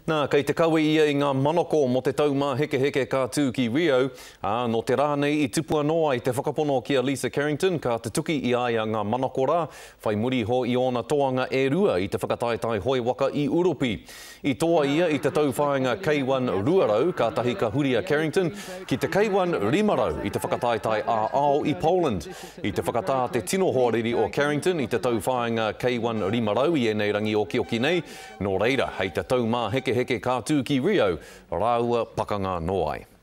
Nā, kei te kawe ia i ngā manoko mo te taumā heke ka tū ki Rio. No te rā nei i tupua noa i te whakapono ki a Lisa Carrington, ka te tuki i aia ngā manoko rā, whai muri ho i ona toanga e rua i te whakataetai hoi waka i Uropi. I toa ia i te tauwhāinga K1 ruarau, ka tahi ka Huria Carrington, ki te K1 rimarau i te whakataetai a ao i Poland. I te whakatā te tino hoariri o Carrington i te tauwhāinga K1 rimarau i enei rangi o Kioki nei, no reira hei te taumā heke ka tū ki Rio, rāua pakanga noai.